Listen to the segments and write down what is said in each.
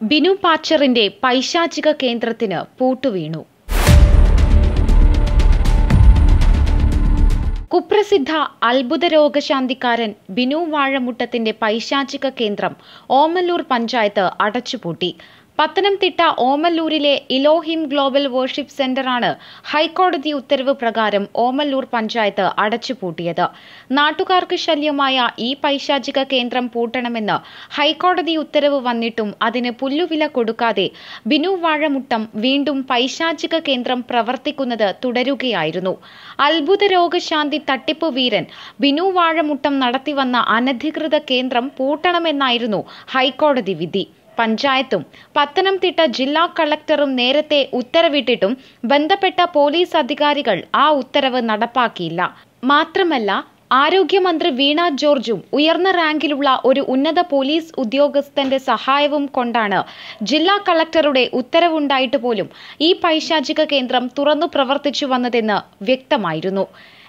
ബിനു പാച്ചറിന്റെ പൈശാചിക കേന്ദ്രത്തിന് പൂട്ടുവീണു. കുപ്രസിദ്ധ അത്ഭുത രോഗശാന്തിക്കാരൻ ബിനു വാഴമുട്ടത്തിന്റെ പൈശാചിക കേന്ദ്രം ഓമല്ലൂർ പഞ്ചായത്ത് അടച്ചുപൂട്ടി. പത്തനംതിട്ട ഓമല്ലൂരിലെ ഇലോഹിം ഗ്ലോബൽ വർഷിപ്പ് സെന്ററാണ് ഹൈക്കോടതി ഉത്തരവ് പ്രകാരം ഓമല്ലൂർ പഞ്ചായത്ത് അടച്ചുപൂട്ടിയത്. നാട്ടുകാർക്ക് ശല്യമായ ഈ പൈശാചിക കേന്ദ്രം പൂട്ടണമെന്ന് ഹൈക്കോടതി ഉത്തരവ് വന്നിട്ടും അതിന് പുല്ലുവില കൊടുക്കാതെ ബിനു വാഴമുട്ടം വീണ്ടും പൈശാചിക കേന്ദ്രം പ്രവർത്തിക്കുന്നത് തുടരുകയായിരുന്നു. അത്ഭുത രോഗശാന്തി തട്ടിപ്പ് വീരൻ ബിനു വാഴമുട്ടം നടത്തിവന്ന അനധികൃത കേന്ദ്രം പൂട്ടണമെന്നായിരുന്നു ഹൈക്കോടതി വിധി. പഞ്ചായത്തും പത്തനംതിട്ട ജില്ലാ കളക്ടറും നേരത്തെ ഉത്തരവിട്ടിട്ടും ബന്ധപ്പെട്ട പോലീസ് അധികാരികൾ ആ ഉത്തരവ് നടപ്പാക്കിയില്ല. മാത്രമല്ല, ആരോഗ്യമന്ത്രി വീണ ജോർജും ഉയർന്ന റാങ്കിലുള്ള ഒരു ഉന്നത പോലീസ് ഉദ്യോഗസ്ഥന്റെ സഹായവും കൊണ്ടാണ് ജില്ലാ കളക്ടറുടെ ഉത്തരവുണ്ടായിട്ട് പോലും ഈ പൈശാചിക കേന്ദ്രം തുറന്നു പ്രവർത്തിച്ചു വന്നതെന്ന് വ്യക്തമായിരുന്നു.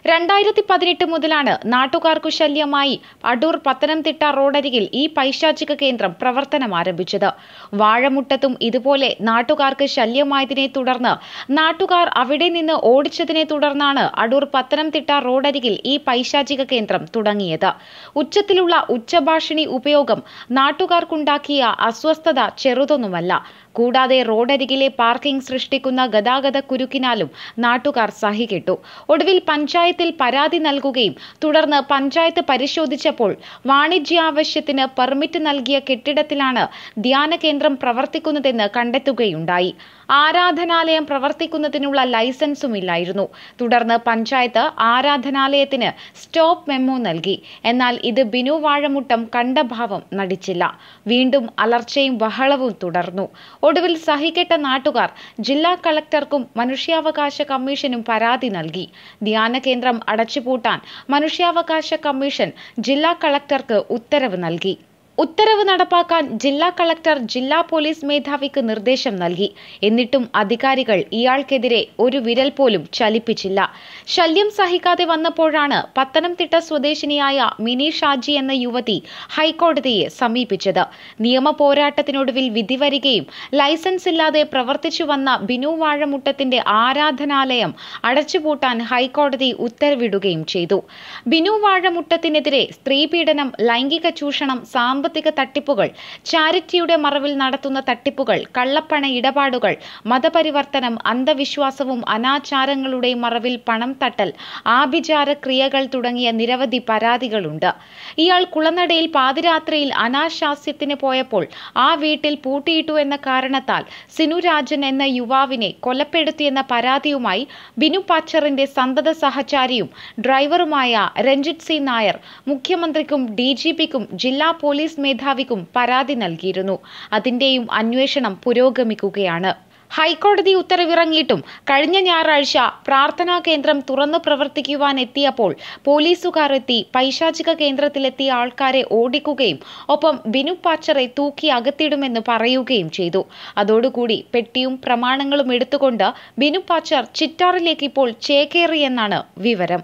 2018 മുതലാണ് നാട്ടുകാർക്കു ശല്യമായി അടൂർ പത്തനംതിട്ട റോഡരികിൽ ഈ പൈശാചിക കേന്ദ്രം പ്രവർത്തനം ആരംഭിച്ചത്. വാഴമുട്ടത്തും ഇതുപോലെ നാട്ടുകാർക്ക് ശല്യമായതിനെ തുടർന്ന് നാട്ടുകാർ അവിടെ നിന്ന് ഓടിച്ചതിനെ തുടർന്നാണ് അടൂർ പത്തനംതിട്ട റോഡരികിൽ ഈ പൈശാചിക കേന്ദ്രം തുടങ്ങിയത്. ഉച്ചത്തിലുള്ള ഉച്ചഭാഷിണി ഉപയോഗം നാട്ടുകാർക്കുണ്ടാക്കിയ അസ്വസ്ഥത ചെറുതൊന്നുമല്ല. കൂടാതെ റോഡരികിലെ പാർക്കിംഗ് സൃഷ്ടിക്കുന്ന ഗതാഗത കുരുക്കിനാലും നാട്ടുകാർ സഹികെട്ടു. ഒടുവിൽ പഞ്ചായത്തിൽ പരാതി നൽകുകയും തുടർന്ന് പഞ്ചായത്ത് പരിശോധിച്ചപ്പോൾ വാണിജ്യാവശ്യത്തിന് പെർമിറ്റ് നൽകിയ കെട്ടിടത്തിലാണ് ധ്യാന കേന്ദ്രം പ്രവർത്തിക്കുന്നതെന്ന് കണ്ടെത്തുകയുണ്ടായി. ആരാധനാലയം പ്രവർത്തിക്കുന്നതിനുള്ള ലൈസൻസുമില്ലായിരുന്നു. തുടർന്ന് പഞ്ചായത്ത് ആരാധനാലയത്തിന് സ്റ്റോപ്പ് മെമ്മോ നൽകി. എന്നാൽ ഇത് ബിനു വാഴമുട്ടം കണ്ട ഭാവം നടിച്ചില്ല. വീണ്ടും അലർച്ചയും ബഹളവും തുടർന്നു. ഒടുവിൽ സഹികെട്ട നാട്ടുകാർ ജില്ലാ കളക്ടർക്കും മനുഷ്യാവകാശ കമ്മീഷനും പരാതി നൽകി. ധ്യാന കേന്ദ്രം അടച്ചുപൂട്ടാൻ മനുഷ്യാവകാശ കമ്മീഷൻ ജില്ലാ കളക്ടർക്ക് ഉത്തരവ് നൽകി. ഉത്തരവ് നടപ്പാക്കാൻ ജില്ലാ കളക്ടർ ജില്ലാ പോലീസ് മേധാവിക്ക് നിർദ്ദേശം നൽകി. എന്നിട്ടും അധികാരികൾ ഇയാൾക്കെതിരെ ഒരു വിരൽ പോലും ചലിപ്പിച്ചില്ല. ശല്യം സഹിക്കാതെ വന്നപ്പോഴാണ് പത്തനംതിട്ട സ്വദേശിനിയായ മിനി ഷാജി എന്ന യുവതി ഹൈക്കോടതിയെ സമീപിച്ചത്. നിയമ പോരാട്ടത്തിനൊടുവിൽ വിധി വരികയും ലൈസൻസ് ഇല്ലാതെ പ്രവർത്തിച്ചു വന്ന ബിനു വാഴമുട്ടത്തിന്റെ ആരാധനാലയം അടച്ചുപൂട്ടാൻ ഹൈക്കോടതി ഉത്തരവിടുകയും ചെയ്തു. ബിനു വാഴമുട്ടത്തിനെതിരെ സ്ത്രീപീഡനം, ലൈംഗിക ചൂഷണം, സാമ്പത്തിക തട്ടിപ്പുകൾ, ചാരിറ്റിയുടെ മറവിൽ നടത്തുന്ന തട്ടിപ്പുകൾ, കള്ളപ്പണ ഇടപാടുകൾ, മതപരിവർത്തനം, അന്ധവിശ്വാസവും അനാചാരങ്ങളുടെ മറവിൽ പണം തട്ടൽ, ആഭിചാര ക്രിയകൾ തുടങ്ങിയ നിരവധി പരാതികളുണ്ട്. ഇയാൾ കുളനടയിൽ പാതിരാത്രിയിൽ അനാശാസ്യത്തിന് പോയപ്പോൾ ആ വീട്ടിൽ പൂട്ടിയിട്ടു എന്ന കാരണത്താൽ സിനുരാജൻ എന്ന യുവാവിനെ കൊലപ്പെടുത്തിയെന്ന പരാതിയുമായി ബിനു പാച്ചറിന്റെ സന്തത സഹചാരിയും ഡ്രൈവറുമായ രഞ്ജിത് സി നായർ മുഖ്യമന്ത്രിക്കും DGPക്കും ജില്ലാ പോലീസ് മേധാവിക്കും പരാതി നൽകിയിരുന്നു. അതിന്റെയും അന്വേഷണം പുരോഗമിക്കുകയാണ്. ഹൈക്കോടതി ഉത്തരവിറങ്ങിയിട്ടും കഴിഞ്ഞ ഞായറാഴ്ച പ്രാർത്ഥനാ കേന്ദ്രം തുറന്നു പ്രവർത്തിക്കുവാൻ എത്തിയപ്പോൾ പോലീസുകാർ എത്തി പൈശാചിക കേന്ദ്രത്തിലെത്തിയ ആൾക്കാരെ ഓടിക്കുകയും ഒപ്പം ബിനു പാച്ചറെ തൂക്കി അകത്തിടുമെന്ന് പറയുകയും ചെയ്തു. അതോടുകൂടി പെട്ടിയും പ്രമാണങ്ങളും എടുത്തുകൊണ്ട് ബിനു പാച്ചർ ചിറ്റാറിലേക്ക് ഇപ്പോൾ ചേക്കേറിയെന്നാണ് വിവരം.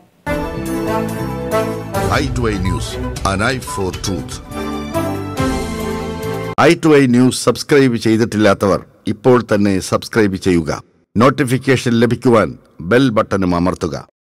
i2i News, an eye for truth. i2i News subscribe ചെയ്തിട്ടില്ലാത്തവർ ഇപ്പോൾ തന്നെ സബ്സ്ക്രൈബ് ചെയ്യുക. നോട്ടിഫിക്കേഷൻ ലഭിക്കുവാൻ ബെൽ ബട്ടണും അമർത്തുക.